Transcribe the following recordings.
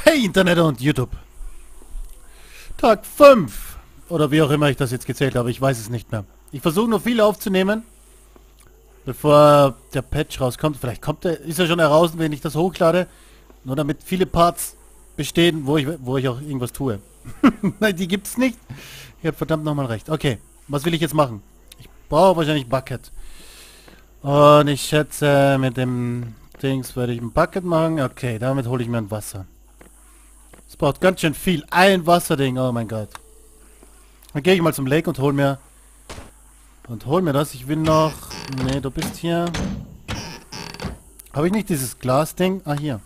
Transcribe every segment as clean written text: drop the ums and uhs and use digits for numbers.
Hey Internet und YouTube. Tag 5. Oder wie auch immer ich das jetzt gezählt habe. Ich weiß es nicht mehr. Ich versuche nur viele aufzunehmen. Bevor der Patch rauskommt. Vielleicht ist er schon heraus, wenn ich das hochlade. Nur damit viele Parts bestehen, wo ich auch irgendwas tue. Nein, die gibt's nicht. Ich habe verdammt nochmal recht. Okay, was will ich jetzt machen? Ich brauche wahrscheinlich Bucket. Und ich schätze, mit dem Dings werde ich ein Bucket machen. Okay, damit hole ich mir ein Wasser. Es braucht ganz schön viel. Ein Wasserding, oh mein Gott. Dann gehe ich mal zum Lake und hol mir das. Ich will noch... Ne, du bist hier. Habe ich nicht dieses Glasding? Ah, hier.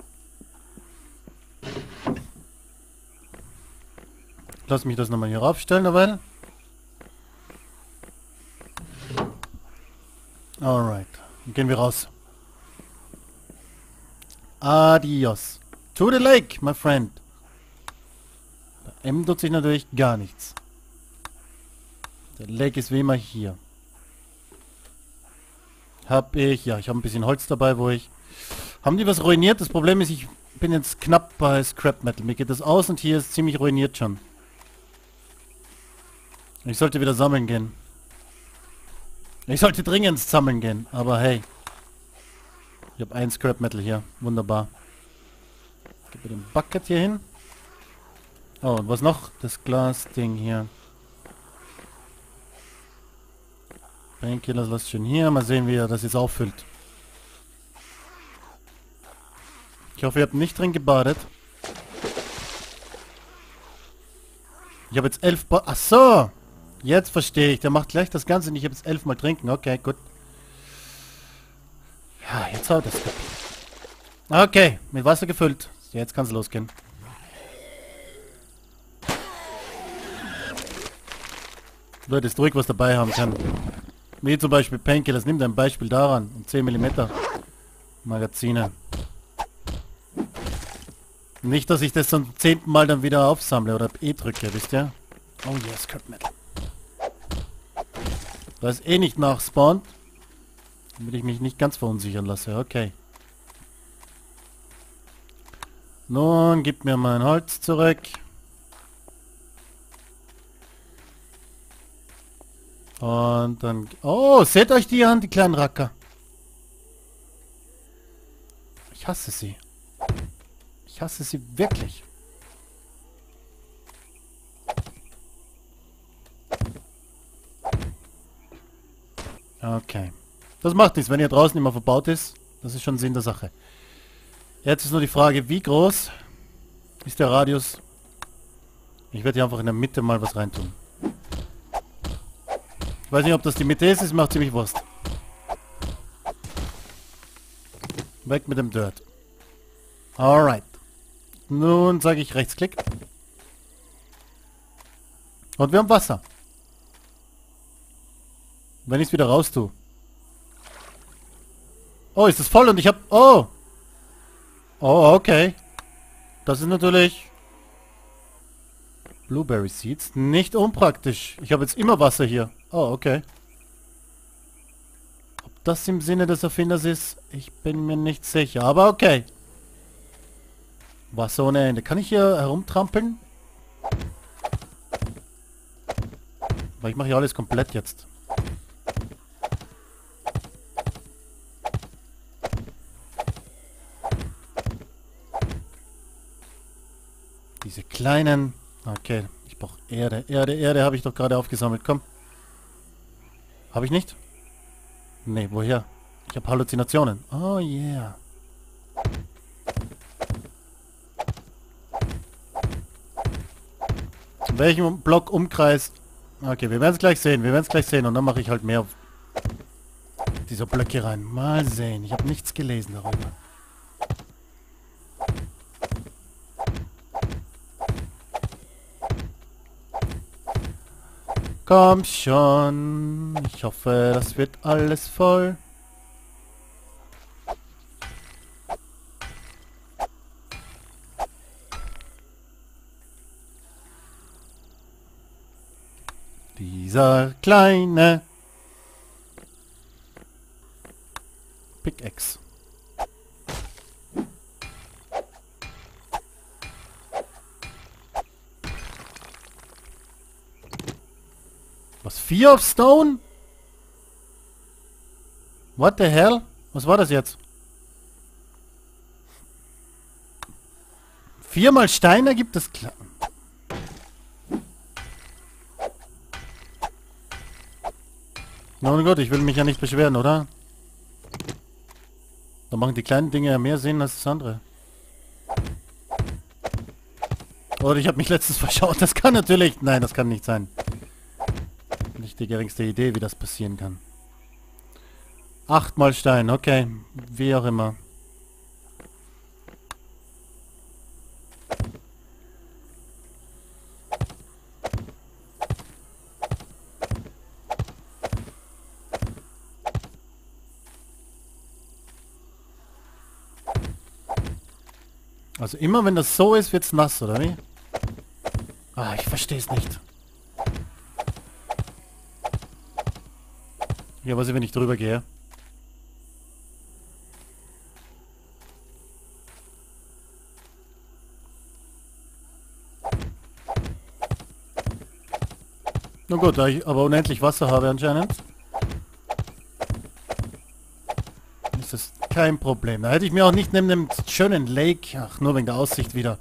Lass mich das nochmal hier raufstellen, aber... Alright. Dann gehen wir raus. Adios. To the lake, my friend. Bei M tut sich natürlich gar nichts. Der Lake ist wie immer hier. Ich habe ein bisschen Holz dabei, Haben die was ruiniert? Das Problem ist, ich bin jetzt knapp bei Scrap Metal. Mir geht das aus und hier ist ziemlich ruiniert schon. Ich sollte wieder sammeln gehen. Ich sollte dringend sammeln gehen, aber hey. Ich habe ein Scrap Metal hier. Wunderbar. Ich gebe den Bucket hier hin. Oh, und was noch? Das Glasding hier. Painkillers lasst schön hier. Mal sehen, wie er das jetzt auffüllt. Ich hoffe, ihr habt nicht drin gebadet. Ich habe jetzt 11 Ach so! Jetzt verstehe ich. Der macht gleich das Ganze und ich habe jetzt 11 Mal trinken. Okay, gut. Ja, jetzt haut das. Okay, mit Wasser gefüllt. Jetzt kann es losgehen. Leute, ist ruhig was dabei haben kann. Wie zum Beispiel Painkillers. Nimm ein Beispiel daran. Und 10 mm Magazine. Nicht, dass ich das zum 10. Mal dann wieder aufsammle oder E drücke, wisst ihr? Oh yes, Scrap Metal. Da ist eh nicht nachspawnt. Damit ich mich nicht ganz verunsichern lasse. Okay. Nun, gib mir mein Holz zurück. Und dann... Oh, seht euch die an, die kleinen Racker. Ich hasse sie. Ich hasse sie wirklich. Okay. Das macht nichts, wenn ihr draußen immer verbaut ist. Das ist schon Sinn der Sache. Jetzt ist nur die Frage, wie groß ist der Radius? Ich werde hier einfach in der Mitte mal was reintun. Ich weiß nicht, ob das die Mitte ist macht ziemlich Wurst. Weg mit dem Dirt. Alright. Nun sage ich Rechtsklick. Und wir haben Wasser. Wenn ich es wieder raus tue. Oh, ist es voll und ich habe... Oh! Oh, okay. Das ist natürlich... Blueberry Seeds. Nicht unpraktisch. Ich habe jetzt immer Wasser hier. Oh, okay. Ob das im Sinne des Erfinders ist, ich bin mir nicht sicher. Aber okay. Wasser ohne Ende. Kann ich hier herumtrampeln? Weil ich mache hier alles komplett jetzt. Diese kleinen... Okay, ich brauche Erde. Erde habe ich doch gerade aufgesammelt. Komm. Habe ich nicht? Nee, woher? Ich habe Halluzinationen. Oh yeah. In welchem Block Umkreis? Okay, wir werden es gleich sehen. Und dann mache ich halt mehr dieser Blöcke rein. Mal sehen. Ich habe nichts gelesen darüber. Komm schon. Ich hoffe, das wird alles voll. Dieser kleine Pickaxe. Was? 4 auf Stone? What the hell? Was war das jetzt? 4 mal Stein ergibt das klar. Na und Gott, ich will mich ja nicht beschweren, oder? Da machen die kleinen Dinge ja mehr Sinn als das andere. Oder ich habe mich letztens verschaut. Das kann natürlich... Nein, das kann nicht sein. Nicht die geringste Idee, wie das passieren kann. 8 mal Stein, okay. Wie auch immer. Also immer wenn das so ist, wird's nass, oder wie? Ah, ich verstehe es nicht. Ja, was ist, wenn ich drüber gehe? Na gut, da ich aber unendlich Wasser habe anscheinend, ist das kein Problem. Da hätte ich mir auch nicht neben dem schönen Lake... Ach, nur wegen der Aussicht wieder.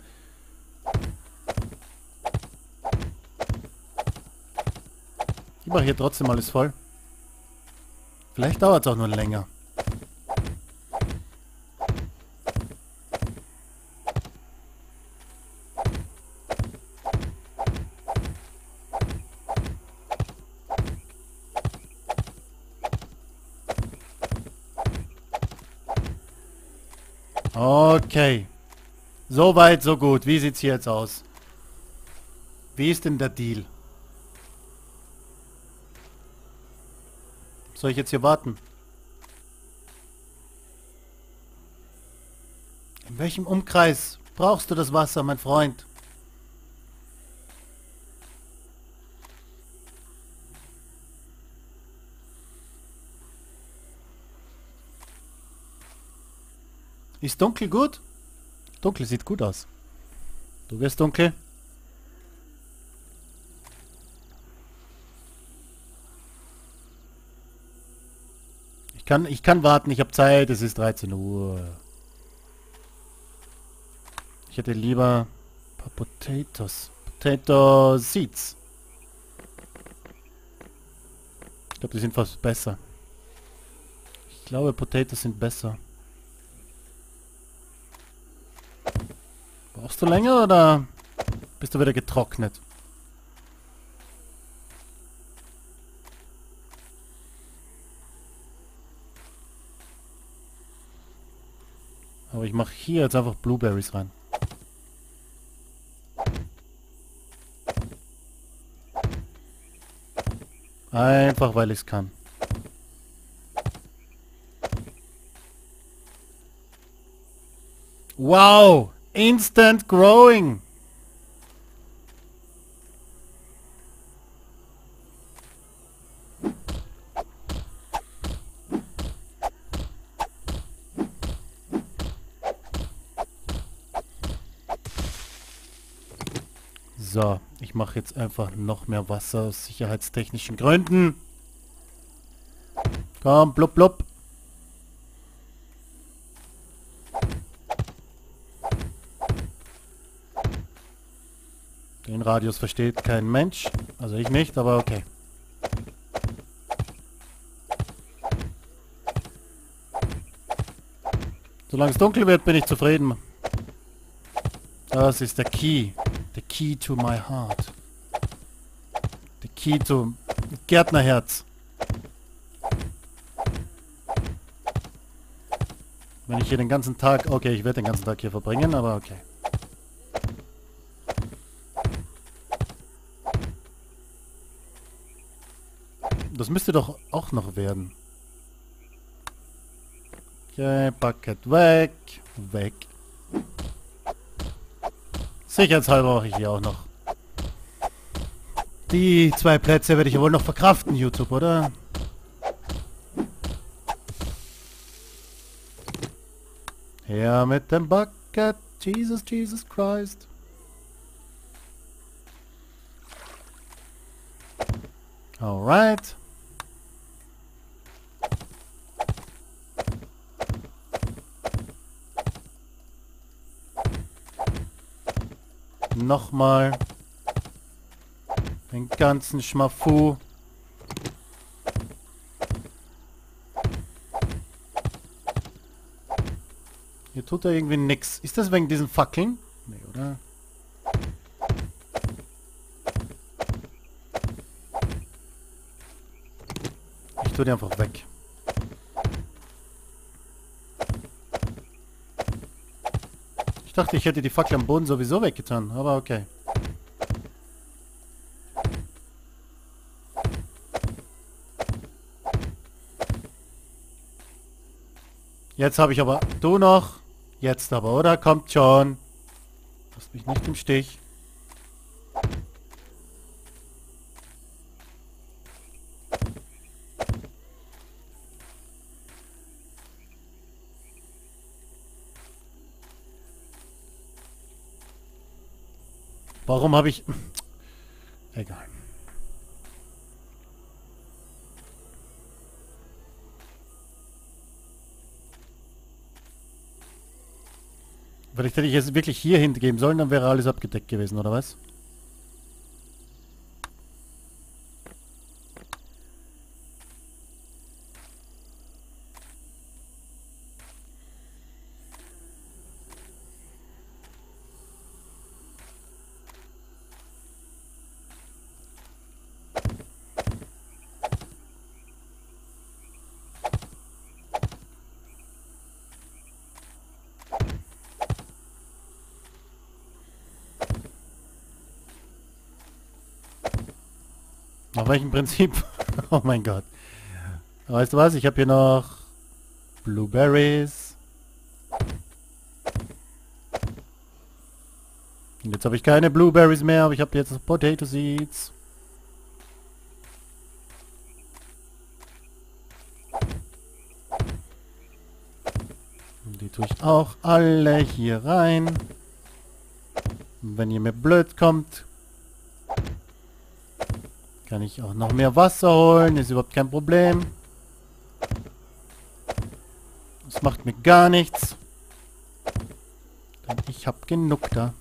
Ich mache hier trotzdem alles voll. Vielleicht dauert es auch nur länger. Okay. So weit, so gut. Wie sieht's hier jetzt aus? Wie ist denn der Deal? Soll ich jetzt hier warten? In welchem Umkreis brauchst du das Wasser, mein Freund? Ist dunkel gut? Dunkel sieht gut aus. Du wirst dunkel? Ich kann warten, ich habe Zeit, es ist 13 Uhr. Ich hätte lieber ein paar Potatoes. Potato Seeds. Ich glaube, die sind fast besser. Ich glaube, Potatoes sind besser. Brauchst du länger oder bist du wieder getrocknet? Aber ich mache hier jetzt einfach Blueberries rein. Einfach weil ich es kann. Wow! Instant growing! So, ich mache jetzt einfach noch mehr Wasser aus sicherheitstechnischen Gründen. Komm, blub blub. Den Radius versteht kein Mensch. Also ich nicht, aber okay. Solange es dunkel wird, bin ich zufrieden. Das ist der Key. The key to my heart. The key to Gärtnerherz. Wenn ich hier den ganzen Tag... Okay, ich werde den ganzen Tag hier verbringen, aber okay. Das müsste doch auch noch werden. Okay, Bucket weg. Weg. Sicherheitshalber mache ich hier auch noch. Die 2 Plätze werde ich ja wohl noch verkraften, YouTube, oder? Her mit dem Bucket. Jesus, Jesus Christ. Alright. Nochmal. Den ganzen Schmafu. Hier tut er irgendwie nix. Ist das wegen diesen Fackeln? Nee, oder? Ich tue die einfach weg. Ich dachte, ich hätte die Fackel am Boden sowieso weggetan, aber okay. Jetzt habe ich aber... Du noch? Jetzt aber, oder? Kommt schon. Lasst mich nicht im Stich. Warum habe ich... Egal. Vielleicht hätte ich es wirklich hier hingeben sollen, dann wäre alles abgedeckt gewesen, oder was? Nach welchem Prinzip? Oh mein Gott. Weißt du was? Ich habe hier noch Blueberries. Und jetzt habe ich keine Blueberries mehr, aber ich habe jetzt Potato Seeds. Und die tue ich auch alle hier rein. Und wenn ihr mir blöd kommt, kann ich auch noch mehr Wasser holen. Ist überhaupt kein Problem. Das macht mir gar nichts. Denn ich habe genug da.